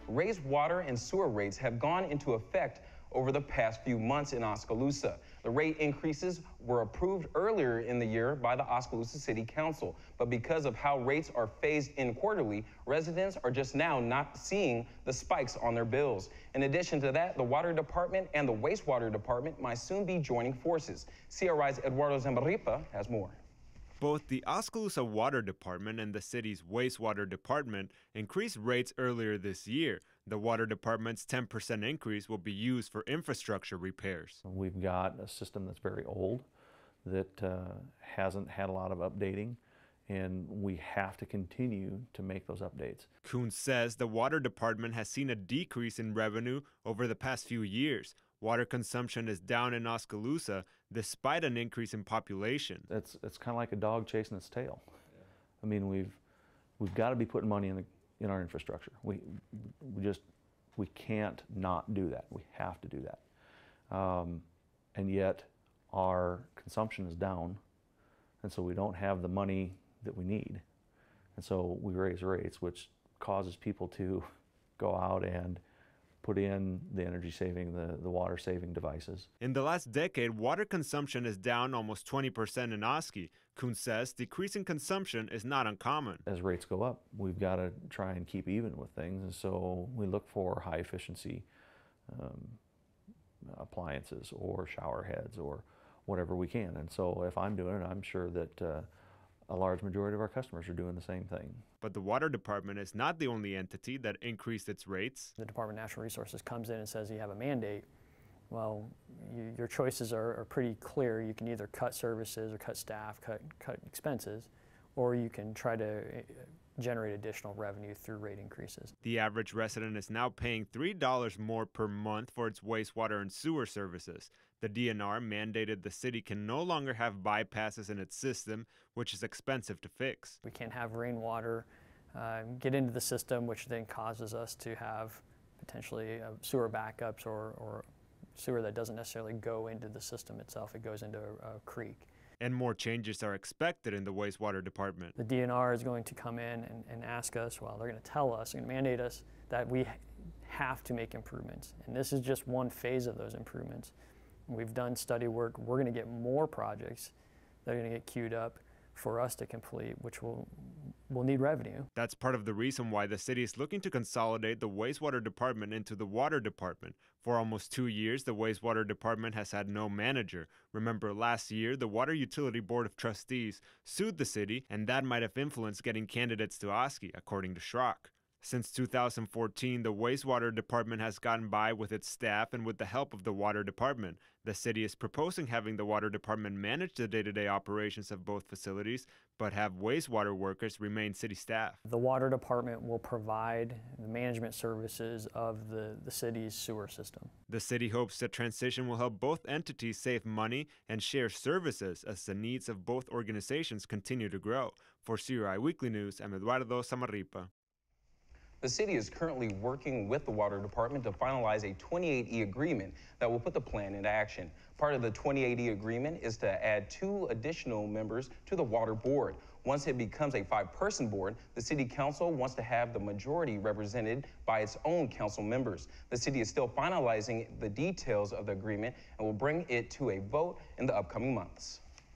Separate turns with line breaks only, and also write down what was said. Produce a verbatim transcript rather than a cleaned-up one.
raised water and sewer rates have gone into effect over the past few months in Oskaloosa. The rate increases were approved earlier in the year by the Oskaloosa City Council, but because of how rates are phased in quarterly, residents are just now not seeing the spikes on their bills. In addition to that, the Water Department and the Wastewater Department might soon be joining forces. C R I's Eduardo Zambarripa has more.
Both the Oskaloosa Water Department and the city's Wastewater Department increased rates earlier this year. The Water Department's ten percent increase will be used for infrastructure repairs.
We've got a system that's very old that uh, hasn't had a lot of updating, and we have to continue to make those updates.
Kuhn says the Water Department has seen a decrease in revenue over the past few years. Water consumption is down in Oskaloosa despite an increase in population.
It's, it's kind of like a dog chasing its tail. Yeah. I mean, we've, we've got to be putting money in, the, in our infrastructure. We, we just, we can't not do that. We have to do that. Um, and yet our consumption is down, and so we don't have the money that we need. And so we raise rates, which causes people to go out and put in the energy saving, the, the water saving devices.
In the last decade, water consumption is down almost twenty percent in Oski. Kuhn says decreasing consumption is not uncommon.
As rates go up, we've got to try and keep even with things, and so we look for high efficiency um, appliances or shower heads or whatever we can. And so if I'm doing it, I'm sure that uh, a large majority of our customers are doing the same thing.
But the Water Department is not the only entity that increased its rates.
The Department of Natural Resources comes in and says you have a mandate. Well, you, your choices are, are pretty clear. You can either cut services or cut staff, cut, cut expenses, or you can try to generate additional revenue through rate increases.
The average resident is now paying three dollars more per month for its wastewater and sewer services. The D N R mandated the city can no longer have bypasses in its system, which is expensive to fix.
We can't have rainwater uh, get into the system, which then causes us to have potentially uh, sewer backups or, or sewer that doesn't necessarily go into the system itself. It goes into a, a creek.
And more changes are expected in the wastewater department.
The D N R is going to come in and, and ask us, well, they're going to tell us, they're going to mandate us that we have to make improvements. And this is just one phase of those improvements. We've done study work. We're going to get more projects that are going to get queued up for us to complete, which will will need revenue.
That's part of the reason why the city is looking to consolidate the wastewater department into the water department. For almost two years, the wastewater department has had no manager. Remember, last year, the Water Utility Board of Trustees sued the city, and that might have influenced getting candidates to Oski, according to Schrock. Since two thousand fourteen, the wastewater department has gotten by with its staff and with the help of the water department. The city is proposing having the water department manage the day-to-day operations of both facilities, but have wastewater workers remain city staff.
The water department will provide the management services of the, the city's sewer system.
The city hopes the transition will help both entities save money and share services as the needs of both organizations continue to grow. For C R I Weekly News, I'm Eduardo Zambarripa.
The city is currently working with the Water Department to finalize a twenty-eight E agreement that will put the plan into action. Part of the twenty-eight E agreement is to add two additional members to the Water Board. Once it becomes a five-person board, the City Council wants to have the majority represented by its own council members. The city is still finalizing the details of the agreement and will bring it to a vote in the upcoming months.